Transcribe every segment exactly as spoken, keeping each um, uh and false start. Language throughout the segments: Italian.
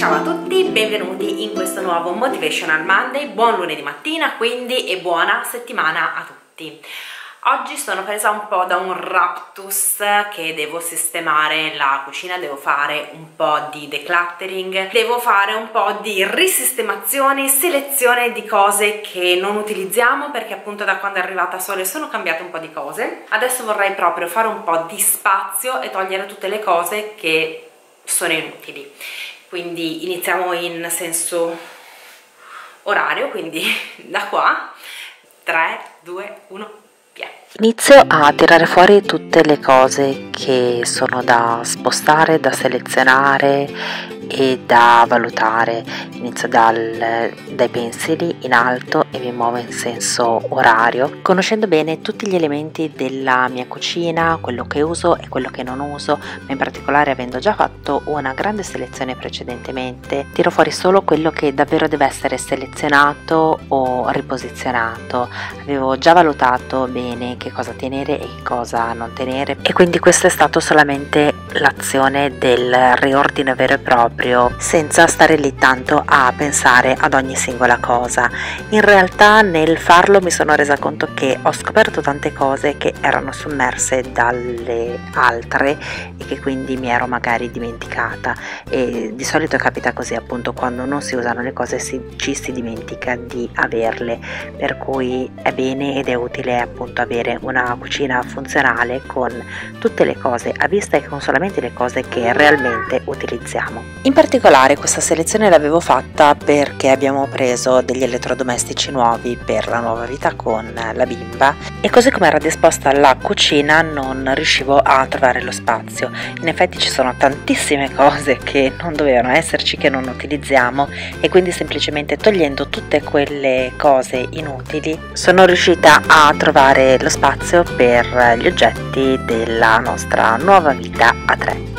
Ciao a tutti, benvenuti in questo nuovo Motivational Monday, buon lunedì mattina quindi e buona settimana a tutti. Oggi sono presa un po' da un raptus che devo sistemare la cucina, devo fare un po' di decluttering, devo fare un po' di risistemazione, selezione di cose che non utilizziamo perché appunto da quando è arrivata Sole sono cambiate un po' di cose. Adesso vorrei proprio fare un po' di spazio e togliere tutte le cose che sono inutili. Quindi iniziamo in senso orario, quindi da qua tre, due, uno, via. Inizio a tirare fuori tutte le cose che sono da spostare, da selezionare e da valutare. Inizio dal, dai pensili in alto e mi muovo in senso orario, conoscendo bene tutti gli elementi della mia cucina, quello che uso e quello che non uso, ma in particolare avendo già fatto una grande selezione precedentemente, tiro fuori solo quello che davvero deve essere selezionato o riposizionato. Avevo già valutato bene che cosa tenere e che cosa non tenere e quindi questo è stato solamente l'azione del riordino vero e proprio, senza stare lì tanto a pensare ad ogni singola cosa. In realtà nel farlo mi sono resa conto che ho scoperto tante cose che erano sommerse dalle altre e che quindi mi ero magari dimenticata, e di solito capita così appunto quando non si usano le cose si, ci si dimentica di averle, per cui è bene ed è utile appunto avere una cucina funzionale con tutte le cose a vista e con solamente le cose che realmente utilizziamo. In particolare questa selezione l'avevo fatta perché abbiamo preso degli elettrodomestici nuovi per la nuova vita con la bimba e così come era disposta la cucina non riuscivo a trovare lo spazio. In effetti ci sono tantissime cose che non dovevano esserci, che non utilizziamo, e quindi semplicemente togliendo tutte quelle cose inutili sono riuscita a trovare lo spazio per gli oggetti della nostra nuova vita a tre.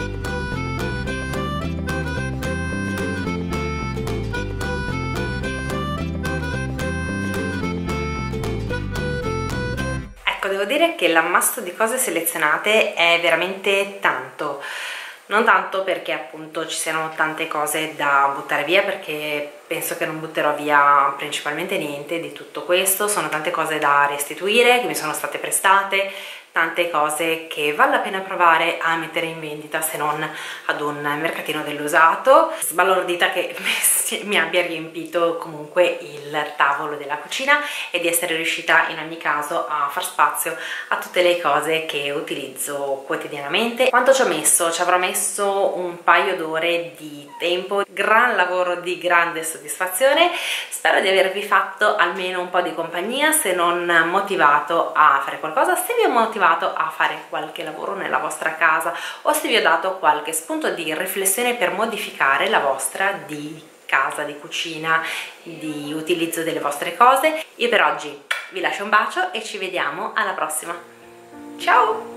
Ecco, devo dire che l'ammasso di cose selezionate è veramente tanto. Non tanto perché appunto ci siano tante cose da buttare via, perché penso che non butterò via principalmente niente di tutto questo. Sono tante cose da restituire che mi sono state prestate, tante cose che vale la pena provare a mettere in vendita se non ad un mercatino dell'usato. Sbalordita che mi abbia riempito comunque il tavolo della cucina e di essere riuscita in ogni caso a far spazio a tutte le cose che utilizzo quotidianamente. Quanto ci ho messo? Ci avrò messo un paio d'ore di tempo, gran lavoro di grande soddisfazione. Spero di avervi fatto almeno un po' di compagnia, se non motivato a fare qualcosa, se vi ho motivato a fare qualche lavoro nella vostra casa o se vi ho dato qualche spunto di riflessione per modificare la vostra di casa, di cucina, di utilizzo delle vostre cose. Io per oggi vi lascio un bacio e ci vediamo alla prossima. Ciao!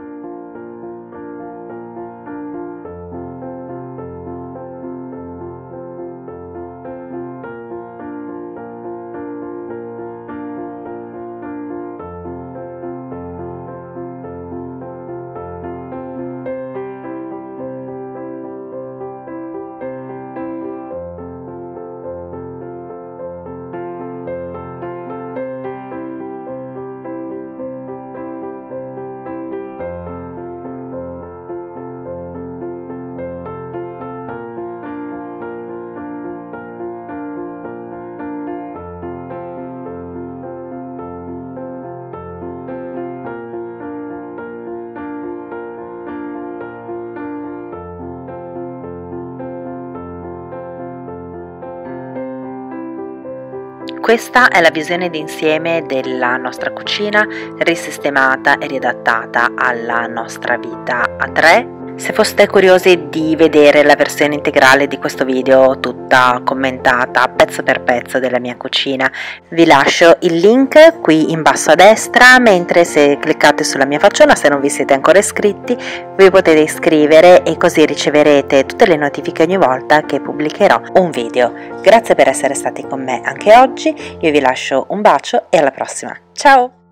Questa è la visione d'insieme della nostra cucina risistemata e riadattata alla nostra vita a tre. Se foste curiosi di vedere la versione integrale di questo video tutta commentata pezzo per pezzo della mia cucina, vi lascio il link qui in basso a destra, mentre se cliccate sulla mia facciona, se non vi siete ancora iscritti, vi potete iscrivere e così riceverete tutte le notifiche ogni volta che pubblicherò un video. Grazie per essere stati con me anche oggi, io vi lascio un bacio e alla prossima. Ciao!